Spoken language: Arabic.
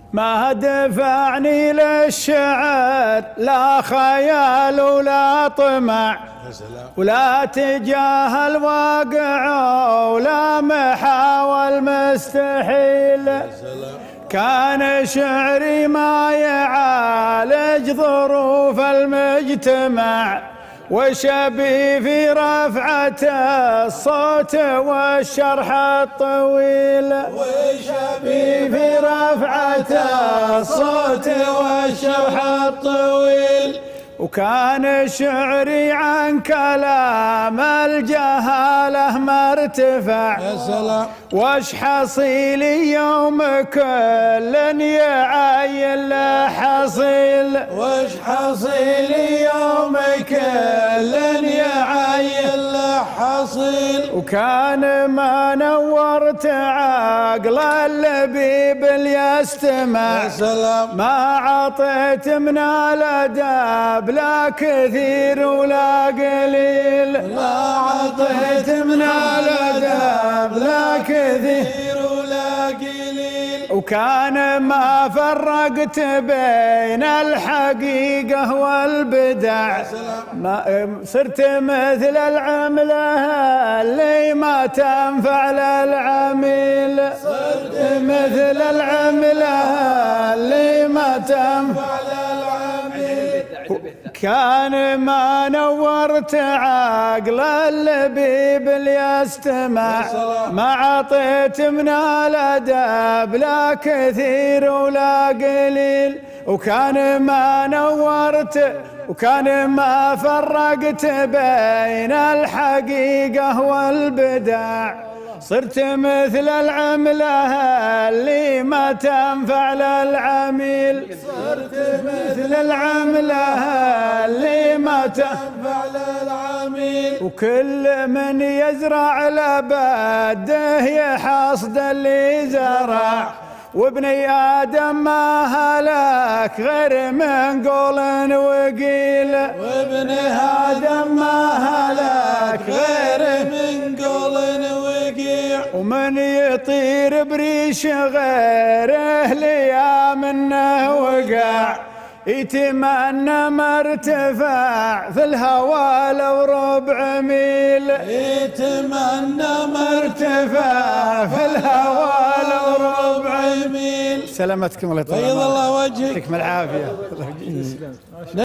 ما دفعني للشعر لا خيال ولا طمع، ولا تجاهل واقع ولا محاول مستحيل. كان شعري ما يعالج ظروف المجتمع، وشبي في رفعة الصوت والشرح الطويل. وشبي في رفعة الصوت والشرح الطويل. وكان شعري عن كلام الجهالة مرتفع. يا سلام. وش حصيلي يوم كل يعين له حصيل. وش حصيلي يوم كل يعين له حصيل. وكان ما نورت عقل اللبيب اللي يستمع. يا سلام. ما عطيت من الاداب لا كثير ولا قليل. ما عطيت من الاداب لا كثير ولا قليل. وكان ما فرقت بين الحقيقة والبدع. ما صرت مثل العملة اللي ما تنفع للعميل. صرت مثل العملة اللي ما تنفع للعميل. كان ما نورت عقل اللبيب اللي يستمع. ما عطيت من الاداب لا كثير ولا قليل. وكان ما نورت وكان ما فرقت بين الحقيقة والبدع. صرت مثل العملة اللي ما تنفع للعميل. صرت مثل العملة اللي ما تنفع للعميل. وكل من يزرع لبده يحصد اللي زرع. وابني آدم ما هلك غير من قول وقيل. وابن آدم ما هلك غير من قول وقيل. ومن يطير بريش غيره ليا منه وقع. يتمنى مرتفع في الهوى لو ربع ميل. يتمنى مرتفع في الهوى لو ربع ميل. سلامتكم الله يطول بيض الله وجهك. يعطيكم العافية.